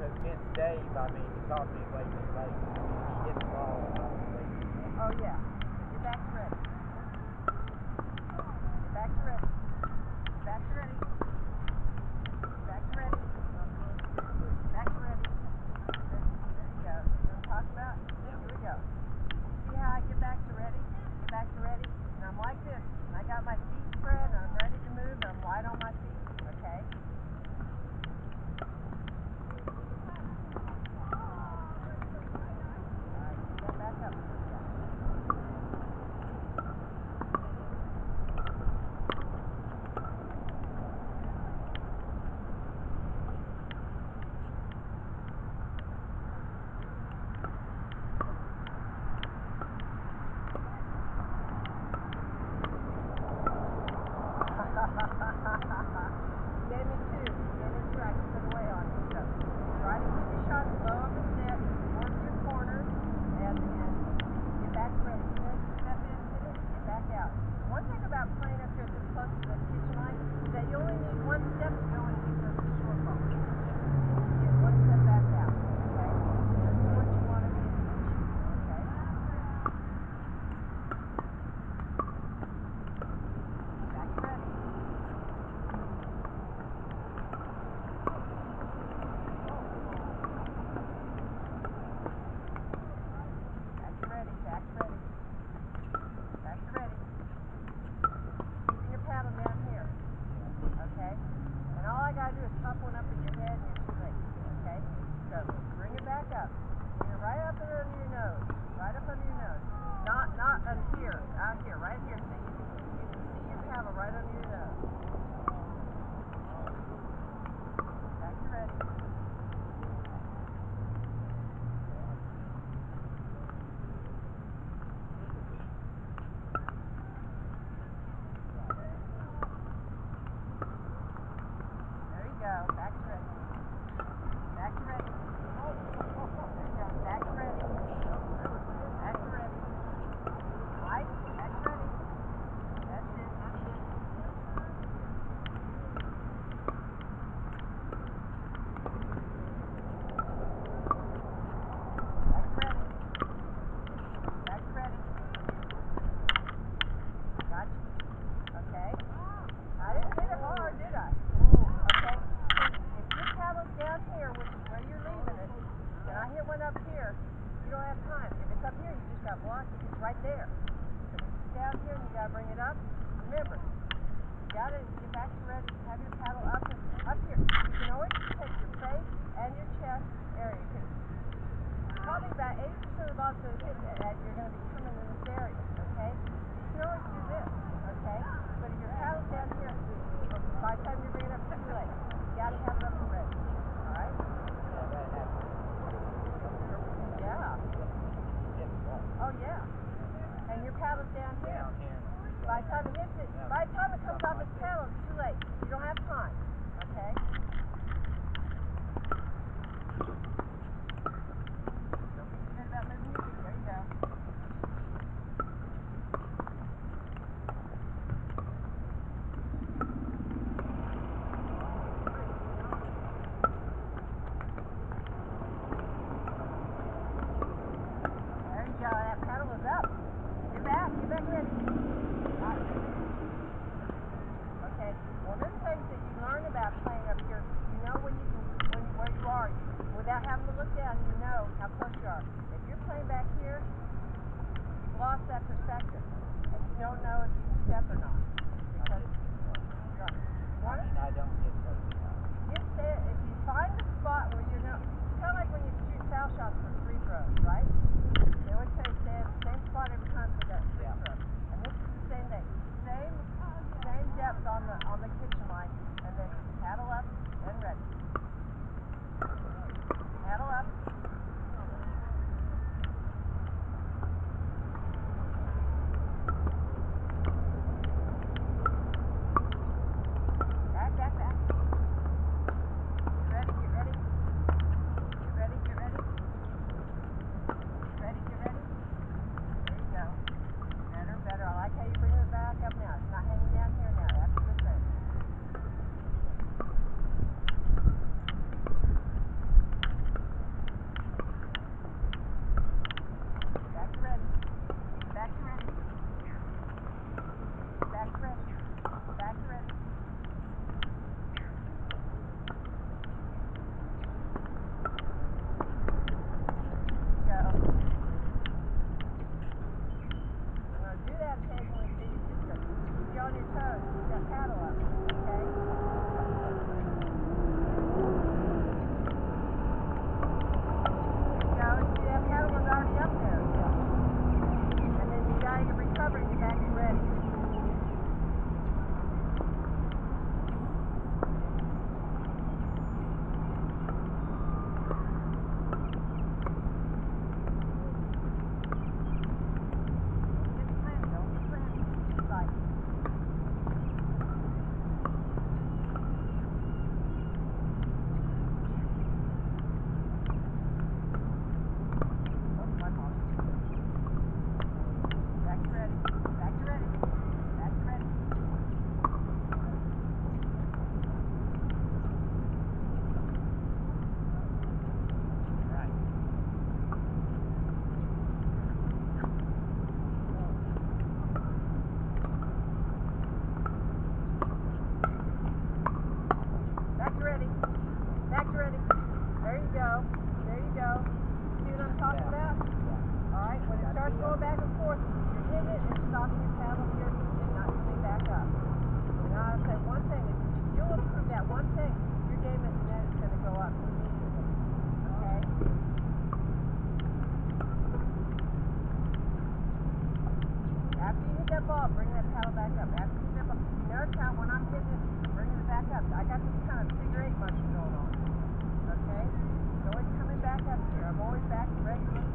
Since Dave, I mean, he taught me way too late. He hit the ball way too late. Oh, yeah. Your back's ready. Your back's ready. Your back's ready. Your back's ready. Your back's ready. There you go. You know what I'm talking about? Here we go. See how I get back to ready? Get back to ready? And I'm like this. And I got my feet spread and I'm ready to move and I'm light on my feet. Okay? One thing about playing up here this close to the kitchen line is that you only need one step to go into the short ball. Get one step back out, okay? That's what you want to do, okay? Back ready. Back ready, back ready. Back ready. Paddle down here, okay? And all I gotta do is pop one up in your head and you're too late, okay? So bring it back up. Bring it right up under your nose, right up under your nose. Not here, out here, right here, so you can see your paddle right under your nose. Back to ready. Go. Back to ready. Back to ready. There you go. Back to ready. Back to ready. Right. Back to ready. That's it. That's it. Back to ready. Back to ready. Gotcha. Okay. I didn't hit it hard, did I? Okay. Down here, which is where you're leaving it, and I hit one up here, you don't have time. If it's up here, you just got to block it. It's right there. So when it's down here and you got to bring it up, remember, you got to get back to ready, have your paddle up here. You can always take your face and your chest area, because probably about 80% of the ball's going to hit that. You're going to be coming in this area, okay? You can always do this, okay? But if your paddle's down here, by the time you bring it up, it's too late. You got to have it up and ready. Alright? Yeah. Oh yeah. And your paddle's down here. By the time it hits it, by the time it comes off its paddle, it's too late. You don't have time. Okay? Don't be scared about moving your feet. There you go. That paddle is up. Get back ready. Okay, one of the things that you learn about playing up here, you know where you are. Without having to look down, you know how close you are. If you're playing back here, you've lost that perspective. And you don't know if you can step or not. Because I don't get close enough. If you find the spot where you're not, it's kind of like when you shoot foul shots for free throws, right? They always say stay at the same spot every time for that free throw. And this is the same thing. Same depth on the kitchen line, and then paddle up and ready. Paddle up. Back. Get ready. Get ready. There you go. Better. I like how you bring it back up now. It's not hanging down here now. That's a good thing. I got this kind of figure 8 motion going on. Okay? It's always coming back up here. I'm always back ready to look